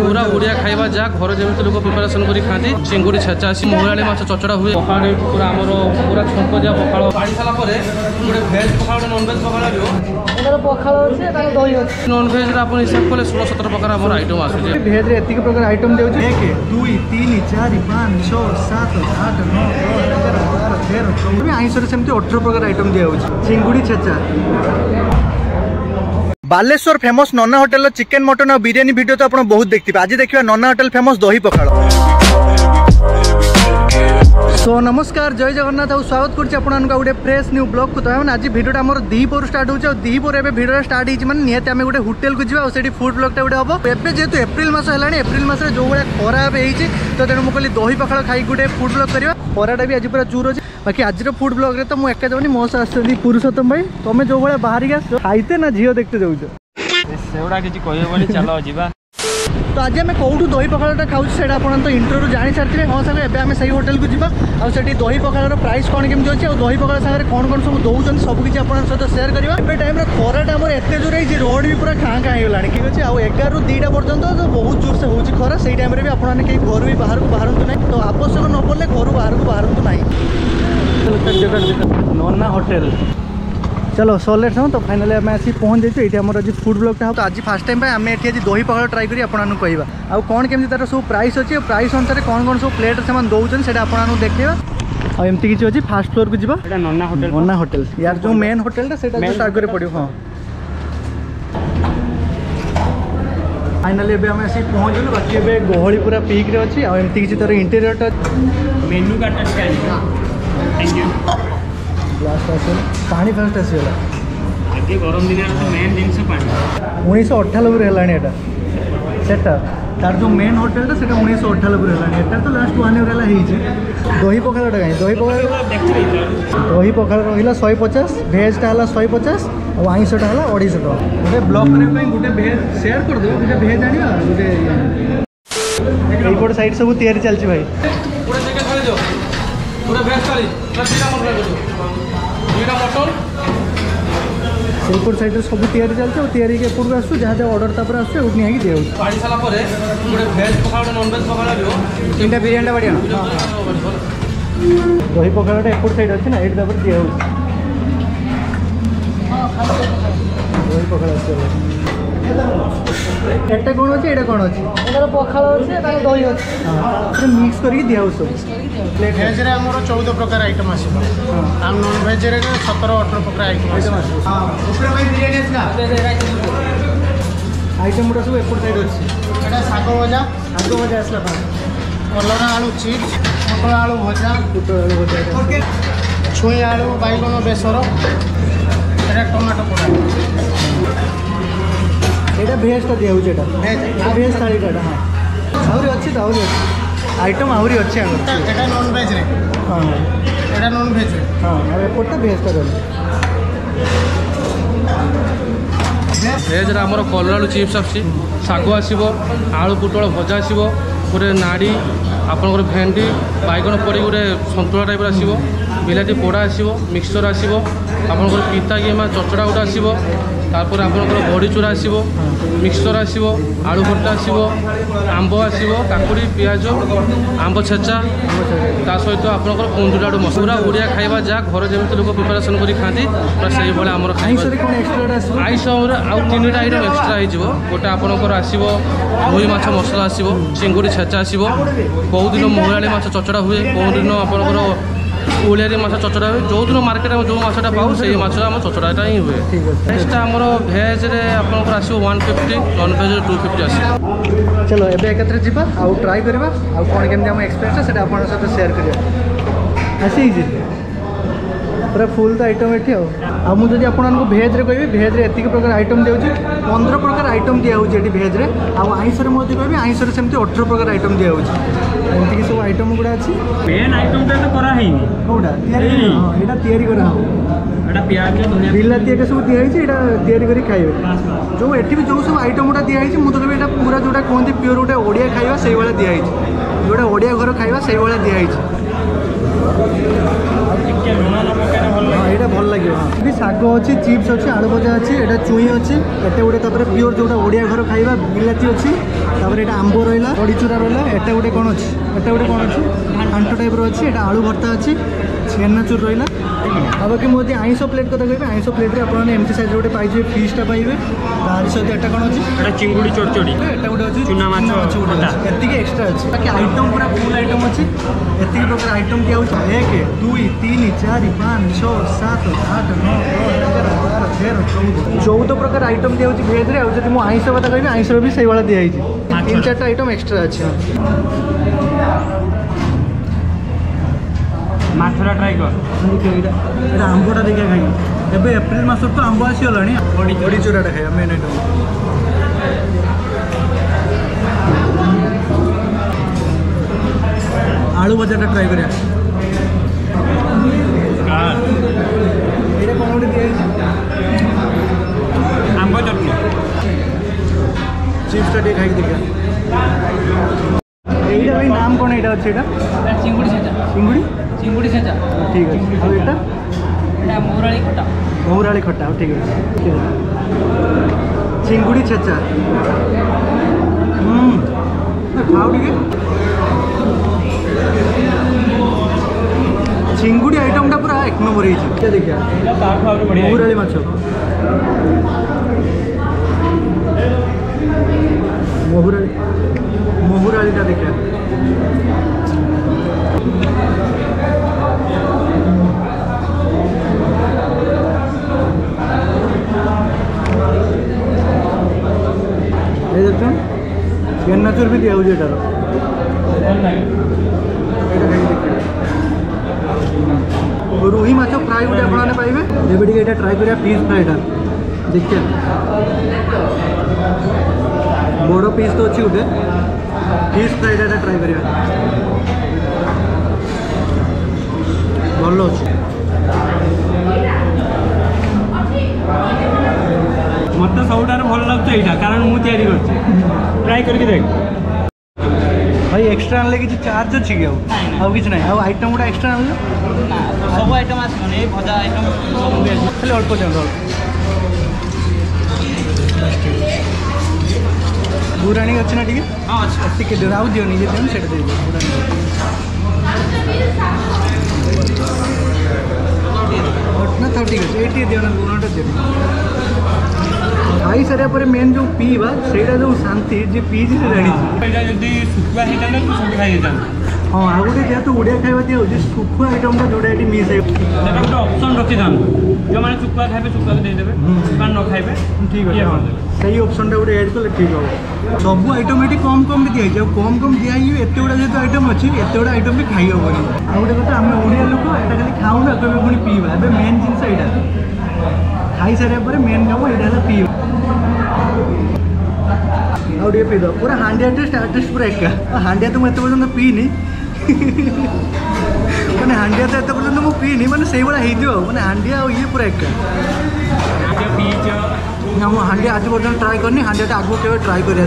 पूरा ओडिया खाइबा जा घर जमी लोक प्रिपेरेसन कर खाती चिंगुड़ी छेचा आसी मुराली माछ चचड़ा हुए पखाड़ पूरा आमर पूरा छंक दिया पखाड़ पाड़ी सारा गोटे भेज पखाड़ नॉनभेज पखाड़ नॉनभेज आप हिसाब कले 16-17 प्रकार आम आइटम आसूँ भेज एति प्रकार आइटम दे 1 2 3 4 5 6 7 8 9 10 11 12 13 आइंस सेमती 18 प्रकार आइटम दिया चिंगुड़ी छेचा। Baleshwar famous Nanna hotel chicken mutton और बिरियानी वीडियो तो आप बहुत देखते आज देखिए नन्ना होटेल फेमस दही पखाड़। सो नमस्कार जय जगन्नाथ और स्वागत करुच्ची गोटे फ्रेश न्यू ब्लॉग को। तो आज भिडियोटा आम दीपोर स्टार्ट होती दीपोर एवं भिडियो स्टार्ट होती मैंने निहत आम गोटे होटेल को जावा और फूड ब्लॉगटा गोटे हम एवं जेहतु एप्रिल मास है एप्रिल मस जो भाई खरा होती तो तेणु मुझे दही पखाड़ खाई गोटे फूड ब्लॉग करवा खराटा भी आज पूरा जोर अच्छे बाकी आज फूड ब्लॉग तो मुझे एका जाऊनी मो सह पुरुषोत्तम भाई तुम जो भाई बाहर खाइते ना झील देखते जाऊँ सेगुड़ा किसी कह चलो जा। तो आज आम कौटू दही पखाड़ा खाऊँ से तो इंटरव्यू जानी सारी हाँ सारे एवं आम से होटेल को जावा और दही पखाड़ प्राइस कौन केमती अच्छे और दही पखाड़ सागर कौन कौन सब दौरान सबकि सहित सेयार करवा ए टाइम खराटा आम एत जोर है रोड भी पूरा खाँ खाँ होगा ठीक अच्छे आउ 11 ରୁ 2ଟା पर्यटन तो बहुत जोर से होची खरा से टाइम भी आपने कहीं घर भी बाहर को बाहर ना तो आवश्यक न पड़े घर बाहर को बाहर ना नन्ना होटेल। चलो सोलेट हूँ तो फाइनाली आम आसी पहुँच जाइए ये आम आज फूड ब्लॉगटा तो आज फास्ट टाइम आम ये दही पखाड़ ट्राई करी आपको कहवा आउ कौन केमती तार सब प्राइस अच्छी प्राइस अनुसार कौन कौन सब प्लेट से दौरान से आपको देखा और एमती किसी अच्छी फास्ट फ्लोर को जावा नन्ना होटेल यार जो मेन होटेल से आगे पड़ो हाँ फाइनाली आम आसी पहुँच गलु बाकी गहली पूरा पीक रे अच्छी आमती किसी तार इंटेरियरटा मेन्यू कार्ड लास्ट पानी फास्ट आसगला आगे गरम दिन मेन जिन 1998 है सेटा तार जो मेन होटेल से 1998 है तो लास्ट 1 ईयर है दही पखाड़ा कहीं दही पखाड़ रहा 150 भेजटा है 150 और आइंसटा है 250 टका गोटे ब्लॉग करने गोटे भेज सेयार कर दो गोटे भेज आना गोटे साइड सब तैयारी चलती भाई सेपट साइड सब तैयारी चलते और तैयारी के एपट आसू जहाँ जहाँ ऑर्डर तापर आसू एवं नहीं दिया पाड़ी सारा भेज पखाड़ नॉनभेज पखाड़ 3टा बिरियानी बढ़िया दही पखाड़ा एपट साइड अच्छे ना ये दिया दही पखाड़ एटा कौन अच्छे एटा कौन अच्छे पखाड़ अच्छे दही अच्छे मिक्स करके दिया सब भेज रे हमरो 14 प्रकार आइटम आसी हम नॉन भेज रे 17-18 प्रकार आइटम आसी ऊपर भाई बिरयानी आसला आइटम गुडा सब एपट साइड अछि एटा सागो भजा आसला कलरा आलू चिप्स मकड़ा आलू भजा छुई आलू बैगन बेसर एटा टमाटो पोड़ा एटा भेजटा दिया होछ एटा भेज थालीटा हां आउरी अछि त आउरी अछि आइटम आहरी अच्छे एटा नॉन भेज रे हाँ एटा नॉन भेज रे हाँ और एपटा भेजटा रहल भेज रे हमर कलर आलू चिप्स आसी सागो आसीबो आलू पुटल भजा आसीबो गोटे नाड़ी आपनकर भेंडी बैगन पड़ी गोटे संतुला टाइप आसीबो बिलाती पोड़ा आसीबो मिक्सचर आसीबो आपनकर पिता गेमा चचड़ा गोटे आसीबो तारपर आपनकर बड़ी चूरा आसीबो मिक्सचर आसीबो आलू भर्ता आसीबो आंब आसीबो काकुड़ी पियाज आंब छेचा ता सहित आपनकर कुंदुरा मसला ओडिया खाइबा जा घर जमी लोक प्रिपेरेसन कर खाती पूरा से भाई आम आइस आउ 3टा आइटम एक्सट्रा हो गोटे आपनकर आसीबो रुई माछ मसला आसीबो चिंगुड़ी छेचा आसीबो बहुत दिन मुराली माछ चचड़ा हुए बहुत दिन आपनकर ओलिया माछ चचड़ा हुए जो दिन मार्केट में जो माछटा पाऊ से माछटा चचड़ाटा ही हुए नेक्स्टा आमर भेज रे आपनकर आसीबो 150 नॉन भेज 250 आसी। चलो एबे एकत्र जीवा आउ ट्राई करबा आउ कोन केमती हम एक्सपीरियंस सेटा आपन साथ शेयर करिया आसी पूरा फुल तो आइटम ये आ मुझे आपको भेज रे कहि भेज रे एतिक प्रकार आइटम दे 15 प्रकार आइटम दिया होची एटी भेज रे आ आइंस रे मोदी कहि आइंस रे सेमती 18 प्रकार आइटम दिया होची एमती कि सब आइटम गुडा अछि मेन आइटम तो करा हेनी कोडा तयारी हां एटा तयारी करा हो एटा प्याज धनिया बिलाती एटा सब दिया होची एटा तयारी करी खाइबे जो एटी भी जो सब आइटम गुडा दिया होची मु तो एटा पूरा जोटा कोनती प्योर गोटे ओडिया खाइबा सेही वाला दिया होची जोटा ओडिया घर खाइबा सेही वाला दिया होची यहाँ भल लगे भी शाग अच्छी चिप्स अच्छी आलू भजा अच्छी यहाँ चुई अच्छी एटे गोटे प्योर जो ओडिया घर खाଇବା बिलाती अच्छी यहाँ आंब रहा बड़ी चूरा रहा एटा गोटे कौन अच्छी एटा गोटे कौन अच्छी आंट टाइप अच्छी यहाँ आलू भर्ता अच्छी छेनाचूर रहा आ बाकी मुझे आईंस प्लेट कथा कह आईंस प्लेट्रे आपने एमती साइड गोटे पाइबे फिशटा पाइबे तार सहित एटा कौन अच्छी चिंगुड़ी चोरचोड़ी एटा गोटे अच्छी चुना माछ गोटे एति एक्सट्रा अच्छी बाकी आइटम पूरा फुल आइटम अच्छी एति प्रकार आइटम दिया 1 2 3 4 5 6 7 8 9 10 11 12 13 14 प्रकार आइटम दिया भेज रे आउँ मुझे आईंस कथा कह आईंस भी से भाई दिखाई 3-4टा आइटम एक्सट्रा अच्छी माछरा ट्राई कर आंबटा देखिए खाई एवं एप्रिल मस तो आंब आसीगला बड़ी चूराटा खाई मेन आइटम आलू भजाटा ट्राई करिया कौन गोटे दिखाई आंब चटनी चिप्सटा टे खाई देखिए এইটা ভাই নাম কোন এটা হচ্ছে এটা চিঙ্গুড়ি ছেঁচা চিঙ্গুড়ি চিঙ্গুড়ি ছেঁচা ঠিক আছে আর এটা এটা মৌরালি খটা মৌরালি খটা ঠিক আছে চিঙ্গুড়ি ছেঁচা খাও টিকে চিঙ্গুড়ি আইটমটা পুরা এক নম্বর হয়েছে এটা দেখিয়া মৌরালি মাছ মহুরালিটা দেখে এই দেখুন छेनाचूर भी दिया हुआ एटार रुही माछ फ्राई गोटे आपने पाइबे एबे टिके ट्राए करिया फिश फ्राईटा देखिए बड़ पीस तो अच्छी गोटे फिश फ्राईटा ट्राए करिया भल अच्छे मत सब भल लगे यहाँ कारण मुझे ट्राए करके देख भाई एक्सट्रा आनले कि चार्ज अच्छी कि आउ कि ना आउ आइटम गुड़ा एक्सट्रा आनले सब आइटम आसबनी भजा आइटम सब खाली अल्प दिखाँ बुराणी अच्छी ना टी हाँ अच्छे टे दियो आउ दियो निजे दियो से ना था ठीक है ये दियो ना लुणटा दियो खाई सारा पर मेन जो पीवा सेटा जो शांति जे पीजी से जानी जदि सुखुआ होता तू सब खाई हाँ आ गोटे जेहतु ओडिया खाଇବା दिया हो सुखुआ आइटमटा जोटा ये मिस है गोटे ऑप्शन रखी था जो मैंने सुखुआ खाइबे सुखुआ देदेवे न खाइबे ठीक है सही ऑप्शन टा गोटे ऐड कले ठीक हो सब आइटम ये कम कम भी दिखाई कम कम दिखाई एत गुड़ा जेहतु आइटम अच्छी एत गुड़ा आइटम भी खाई हेनी आ गोटे कथा आम ओडिया लोक एटा खाली खाऊना कभी पुणी पीवा ए मेन जिनस यहाँ खाई सारा पर मेन काम यहाँ पीवा आउ टे पीद पूरा हांडिया टेस्ट आर्टिस्ट पूरा एका हांडिया तो मुझे पर्यटन पीनी मैंने हांडिया तो एत पर्यटन मुझे पीनी मैंने से भाई मैंने हांडिया ये पूरा एका ना मुझे हांडिया आज पर्यटन ट्राए करनी हांडिया आगू के ट्राए कर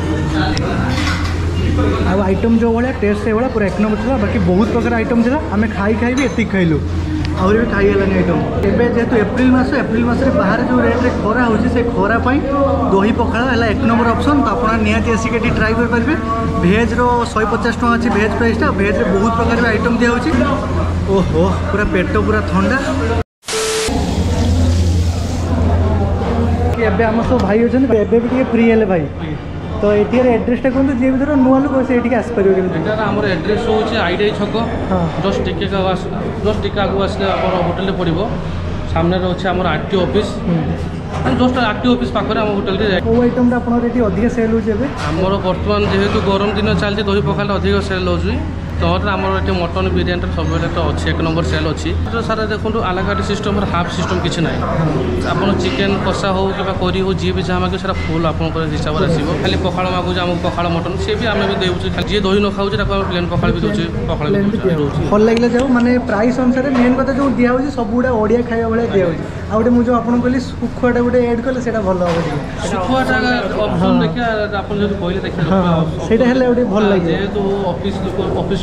आइटम जो भाया टेस्ट से भाया पूरा एक नंबर था बाकी बहुत प्रकार आइटम था आम खाई खाई भी एति खाइलु आहरी भी खाई गलानी आइटम एवं जेहतु एप्रिल मस बाहर जो रेट्रे खरा हो खरा दही पखाड़ है एक नंबर ऑप्शन तो आप निहाती आसिक ट्राए करेंगे भेज रो 150 टका अच्छी भेज प्राइसटा भेज रे बहुत प्रकार आइटम दिया ओहो पूरा पेट पूरा ठंडा एबे आम सब भाई अच्छे एबे भी फ्री है भाई तो ये एड्रेसटा कहते जी भर नुआ लोक से आसपर आम एड्रेस हूँ आईटीआई छक जस्ट टिके आगे आसले होटेल पड़ो सामने अच्छे आम RTO office just RTO office पाखे आम होटेल कौ आइटम आप अधिक सेल हो आमर बर्तमान जेहेतु गरम दिन चलती दही पखाड़ा अधिक सेल हो तहर आम ये मटन बिरियानी सब तो अच्छी एक नंबर सेल अच्छी सारा देखो आलाकाटी सिस्टम हाफ सिस्टम किसी ना आप चिकेन कषा हो कि करी हो जी भी जहाँ मागे सारा फुल आप हिसाब से आसो खाली पखाड़ मागुच आमको पखाड़ मटन सी भी आम भी देवुँ जी दही न खाऊ प्लेन पखाड़ भी दूसरे पखाड़ भल लगे जाओ माने प्राइस अनुसार मेन कथा जो दिया सब गुड़ा ओडिया खाଇବା भाया दिया आउे मुझे आपको कहली सुखुआटा गोटे एड कले से भल हम सुखुआटा ऑप्शन देखिए आप कहले देखिए से भल लगे जेहेतु ऑफिस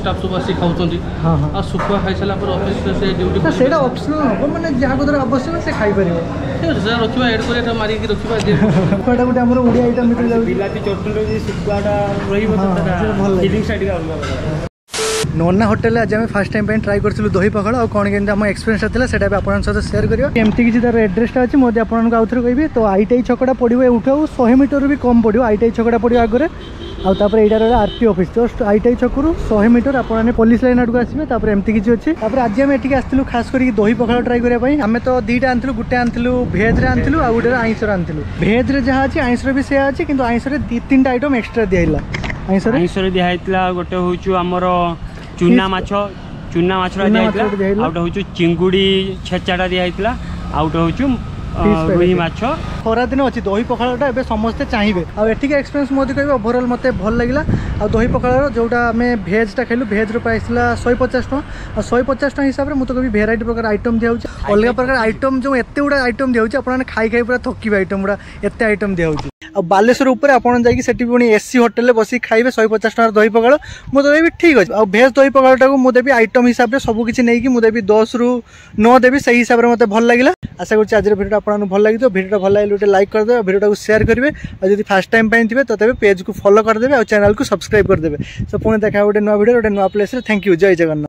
स्टाफ सब आसी खाऊँ हाँ हाँ आ सुखुआ खाई सारा ऑफिस से ड्यूटी तो ସେଇଟା ଅପସନାଲ ହେବ ମାନେ ଯାହାକୁ ଧର ଆବଶ୍ୟକ ସେ ଖାଇପାରିବ ରଖିବା ଏଡ୍ କରିବା ମାରିକି ରଖିବା ଶୁଖୁଆଟା ଗୋଟେ ଆମର ଓଡ଼ିଆ ଆଇଟମ୍ ଭିତରେ ଯାଉଛି ବିଲାତି ଚଟୁଣି ଶୁଖୁଆଟା ରହିବ ହଁ, ତ ସେଇଟା ଭଲ ଲାଗେ। ଫିଲିଂସ୍ ଟିକେ ଅଲଗା ପ୍ରକାର। ନନା ହୋଟେଲରେ ଆଜି ଆମେ ଫାର୍ଷ୍ଟ ଟାଇମ୍ ପାଇଁ ଟ୍ରାଏ କରିଥିଲୁ ଦହି ପଖାଳ ଆଉ କ'ଣ କେମିତି ଆମ ଏକ୍ସପିରିଏନ୍ସଟା ଥିଲା ସେଇଟା ବି ଆପଣଙ୍କ ସହିତ ସେୟାର କରିବା ଏମିତି କିଛି ତାର ଆଡ୍ରେସଟା ଅଛି ମୁଁ ଯଦି ଆପଣଙ୍କୁ ଆଉଥରେ କହିବି ତ ଆଇଟିଆଇ ଛକଟା ପଡ଼ିବ ଏଉଠୁ ଆଉ 100 ମିଟରରୁ ବି କମ୍ ପଡ଼ିବ ଆଇଟିଆଇ ଛକଟା ପଡ଼ିବ ଆଗରେ ଆଉ ତାପରେ ଏଇଟା ରହିଲା ଆରଟି ଅଫିସ୍ ଜଷ୍ଟ ଆଇଟିଆଇ ଛକରୁ 100 ମିଟର ଆପଣମାନେ ପୋଲିସ ଲାଇନ୍ ଆଡ଼କୁ ଆସିବେ ତାପରେ ଏମିତି କିଛି ଅଛି ତାପରେ ଆଜି ଆମେ ଏଠିକି ଆସିଥିଲୁ ଖାସ୍ କରିକି ଦହି ପଖାଳ ଟ୍ରାଏ କରିବା ପାଇଁ ଆମେ ତ ଦୁଇଟା ଆଣିଥିଲୁ ଗୋଟେ ଆଣିଥିଲୁ ଭେଜ୍ରେ ଆଣିଥିଲୁ ଆଉ ଗୋଟେ ଆଇଁଷରେ ଆଣିଥିଲୁ ଭେଜ୍ରେ ଯାହା ଅଛି ଆଇଁଷରେ ବି ସେୟା ଅଛି କିନ୍ତୁ ଆଇଁଷରେ 2-3ଟା ଆଇଟମ୍ ଏକ୍ସଟ୍ରା ଦିଆହେଲା ଆଇଁଷରେ ଦିଆହେଇଥିଲା ଗୋଟେ ହଉଛି ଆମର ଚୁନା ମାଛଟା ଦିଆହେଇଥିଲା ଆଉ ଗୋଟେ ହଉଛି ଚିଙ୍ଗୁଡ଼ି ଛେଚାଟା ଦିଆହେଇଥିଲା ଆଉ ଗୋଟେ ହଉଛି ରୋହି ମାଛ ଖରାଦିନ ଅଛି ଦହି ପଖାଳଟା ଏବେ ସମସ୍ତେ ଚାହିଁବେ ଆଉ ଏଠିକି ଏକ୍ସପିରିଏନ୍ସ ମୋତେ କହିବେ ଓଭରଅଲ୍ ମୋତେ ଭଲ ଲାଗିଲା ଆଉ ଦହି ପଖାଳର ଯେଉଁଟା ଆମେ ଭେଜ୍ଟା ଖାଇଲୁ ଭେଜ୍ର ପ୍ରାଇସ୍ ଥିଲା 150 ଟଙ୍କା ଆଉ 150 ଟଙ୍କା ହିସାବରେ ମୁଁ ତ କହିବି ଭେରାଇଟି ପ୍ରକାର ଆଇଟମ୍ ଦିଆହେଉଛି ଅଲଗା ପ୍ରକାର ଆଇଟମ୍ ଯେଉଁ ଏତେ ଗୁଡ଼ା ଆଇଟମ୍ ଦିଆହେଉଛି ଆପଣମାନେ ଖାଇ ପୁରା ଥକିବେ ଆଇଟମ୍ ଗୁଡ଼ା ଏତେ ଆଇଟମ୍ ଦିଆହେଉଛି ଆଉ ବାଲେଶ୍ୱର ଉପରେ ଆପଣ ଯାଇକି ସେଠି ପୁଣି ଏସି ହୋଟେଲରେ ବସିକି ଖାଇବେ 150 ଟଙ୍କାର ଦହି ପଖାଳ ମୁଁ ତ କହିବି ଠିକ୍ ଅଛି ଆଉ ଭେଜ୍ ଦହି ପଖାଳଟାକୁ ମୁଁ ଦେବି ଆଇଟମ୍ ହିସାବରେ ସବୁ କିଛି ନେଇକି ମୁଁ ଦେବି 10ରୁ 9 ଦେବି ସେଇ ହିସାବରେ ମୋତେ ଭଲ ଲାଗିଲା ଆଶା କରୁଛି ଆଜିର ଭିଡ଼ିଓଟା ଆପଣଙ୍କୁ ଭଲ ଲାଗିଥିବ ଭିଡ଼ିଓଟା ଭଲ ଲାଗିଲେ ଗୋଟେ ଲାଇକ୍ କରିଦେବେ ଭିଡ଼ିଓଟାକୁ ସେୟାର କରିବେ ଆଉ ଯଦି ଫାର୍ଷ୍ଟ ଟାଇମ୍ ପାଇଁ ଥିବେ ତ ତେବେ ପେଜ୍କୁ ଫଲୋ କରିଦେବେ ଆଉ ଚ୍ୟାନେଲକୁ ସବସ୍କ୍ରାଇବ୍ କରିଦେବେ ସो ପୁଣି ଦେଖା ଗୋଟେ ନୂଆ ଭିଡ଼ିଓ ଗୋଟେ ନୂଆ ପ୍ଲେସ୍ରେ ଥ୍ୟାଙ୍କ ୟୁ ଜୟ ଜଗନ୍ନାଥ।